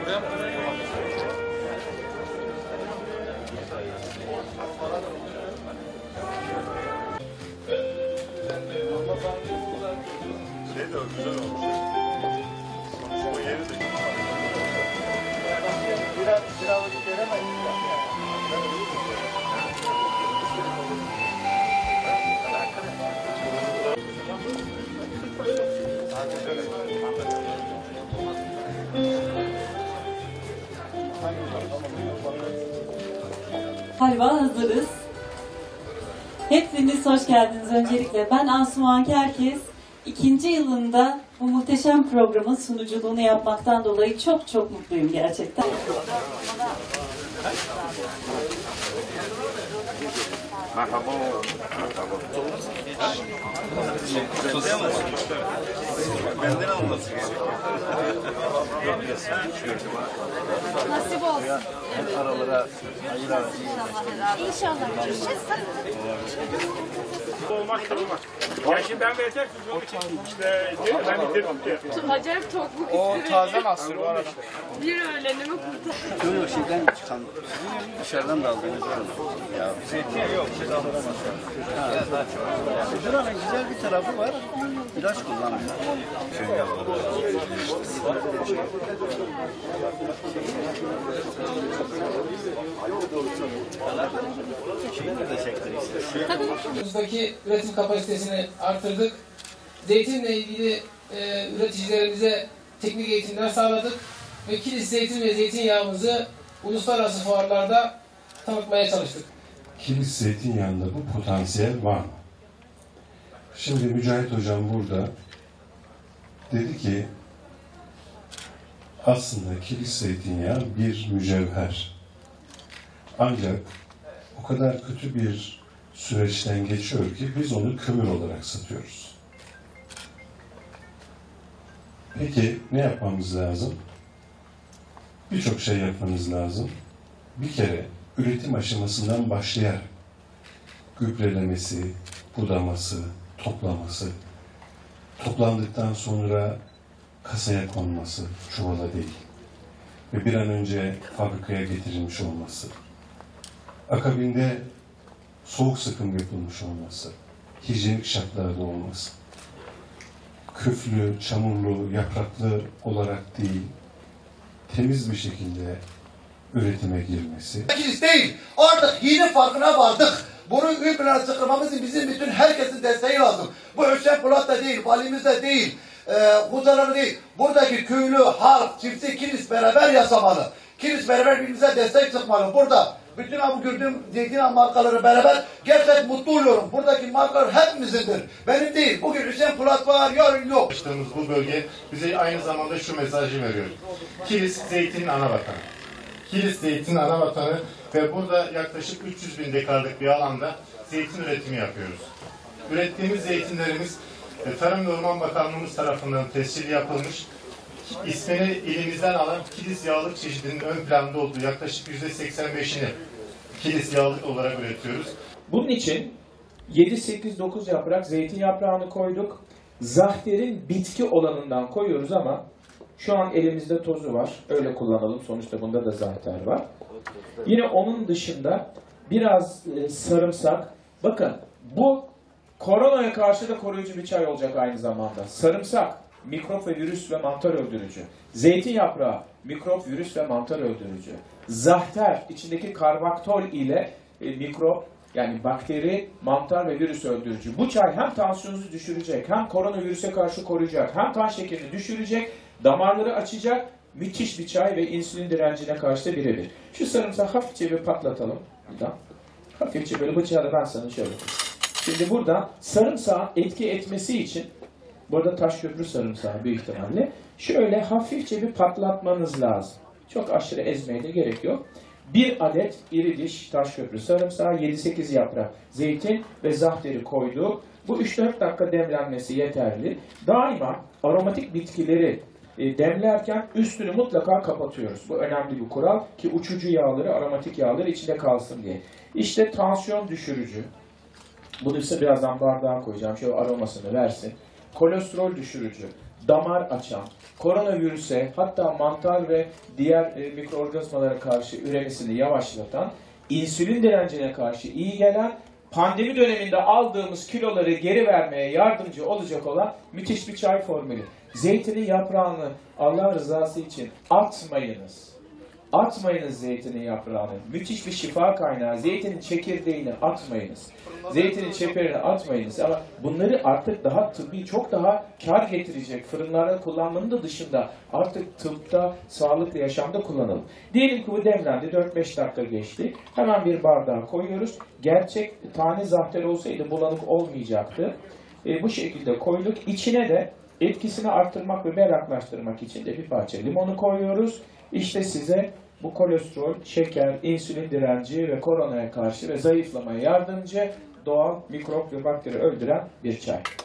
Şey de güzel olmuş. O yeri de biraz vakit veremeyiz. Galiba hazırız. Hepiniz hoş geldiniz öncelikle. Ben Asuman Kerkez. 2. yılında bu muhteşem programın sunuculuğunu yapmaktan dolayı çok çok mutluyum gerçekten. Merhaba. Benden olması gerekiyor. Nasip olsun. Hep aralara ayırar. İnşallah görüşeceğiz. Olmak da olmaz. Ya şimdi ben vereceğim işte ben bitirdim diye. Acayip tokluk O taze mahsul bu arada. bir öğlenimi kurtardı. Yok şeyden çıkan, dışarıdan da aldığınız var mı? Ya Zeytin yok. buranın güzel bir tarafı var, ilaç kullanmıyor. Buradaki üretim kapasitesini artırdık. Zeytinle ilgili üreticilerimize teknik eğitimler sağladık. Ve Kilis zeytin ve zeytinyağımızı uluslararası fuarlarda tanıtmaya çalıştık. Kilis zeytinyağında bu potansiyel var mı? Şimdi Mücahit Hocam burada dedi ki aslında kilis zeytinyağı bir mücevher. Ancak o kadar kötü bir süreçten geçiyor ki biz onu kömür olarak satıyoruz. Peki ne yapmamız lazım? Birçok şey yapmamız lazım. Bir kere üretim aşamasından başlayarak gübrelemesi, budaması, toplaması, toplandıktan sonra kasaya konması, çuvala değil ve bir an önce fabrikaya getirilmiş olması, akabinde soğuk sıkım yapılmış olması, hijyenik şartlarda olması, küflü, çamurlu, yapraklı olarak değil, temiz bir şekilde üretime girmesi. Kilis değil, artık yine farkına vardık. Bunu ön plana çıkarmamız için bizim bütün herkesin desteği lazım. Bu Hüseyin Polat da değil, valimiz de değil, Huzaları değil. Buradaki köylü, halk, çiftçi, Kilis beraber yaşamalı. Kilis beraber birbirimize destek çıkmalı. Burada bütün bu gördüğüm zeytin markaları beraber gerçekten mutlu oluyorum. Buradaki markalar hepimizindir. Benim değil. Bugün Hüseyin Polat var, yarın yok. Açtığımız bu bölge bize aynı zamanda şu mesajı veriyor. Kilis zeytinin ana vatanı. Kilis zeytinin ana vatanı ve burada yaklaşık 300.000 dekarlık bir alanda zeytin üretimi yapıyoruz. Ürettiğimiz zeytinlerimiz Tarım ve Orman Bakanlığımız tarafından tescilli yapılmış. İsmini ilimizden alan Kilis yağlık çeşidinin ön planda olduğu yaklaşık %85'ini Kilis yağlık olarak üretiyoruz. Bunun için 7-8-9 yaprak zeytin yaprağını koyduk. Zahter'in bitki olanından koyuyoruz ama şu an elimizde tozu var. Öyle kullanalım. Sonuçta bunda da zahter var. Yine onun dışında biraz sarımsak. Bakın bu koronaya karşı da koruyucu bir çay olacak aynı zamanda. Sarımsak, mikrop ve virüs ve mantar öldürücü. Zeytin yaprağı, mikrop, virüs ve mantar öldürücü. Zahter, içindeki karbaktol ile mikrop, yani bakteri, mantar ve virüs öldürücü. Bu çay hem tansiyonunuzu düşürecek, hem koronavirüse karşı koruyacak, hem kan şekerini düşürecek, damarları açacak. Müthiş bir çay ve insülin direncine karşı da birebir. Şu sarımsağı hafifçe bir patlatalım. Buradan. Hafifçe böyle bıçağı da ben sana şöyle. Şimdi burada sarımsağın etki etmesi için, burada taş köprü sarımsağı büyük ihtimalle, şöyle hafifçe bir patlatmanız lazım. Çok aşırı ezmeye de gerek yok. 1 adet iri diş taş köprü sarımsağı, 7-8 yaprak zeytin ve zahteri koyduk. Bu 3-4 dakika demlenmesi yeterli. Daima aromatik bitkileri demlerken üstünü mutlaka kapatıyoruz. Bu önemli bir kural ki uçucu yağları, aromatik yağları içinde kalsın diye. İşte tansiyon düşürücü. Bunu ise birazdan bardağa koyacağım. Şöyle aromasını versin. Kolesterol düşürücü. damar açan, koronavirüse hatta mantar ve diğer mikroorganizmalara karşı üremesini yavaşlatan, insülin direncine karşı iyi gelen, pandemi döneminde aldığımız kiloları geri vermeye yardımcı olacak olan müthiş bir çay formülü. Zeytinin yaprağını Allah rızası için atmayınız. Atmayınız zeytinin yaprağını. Müthiş bir şifa kaynağı. Zeytinin çekirdeğini atmayınız. Zeytinin çeperini atmayınız. Ama bunları artık daha tıbbi, çok daha kar getirecek fırınlarda kullanmanın da dışında artık tıpta, sağlıklı yaşamda kullanalım. Diyelim ki bu demlendi, 4-5 dakika geçti. Hemen bir bardağa koyuyoruz. Gerçek tane zahter olsaydı bulanık olmayacaktı. Bu şekilde koyduk. İçine de etkisini arttırmak ve berraklaştırmak için de bir parça limonu koyuyoruz. İşte size bu kolesterol, şeker, insülin direnci ve koronaya karşı ve zayıflamaya yardımcı doğal mikrop ve bakteri öldüren bir çay.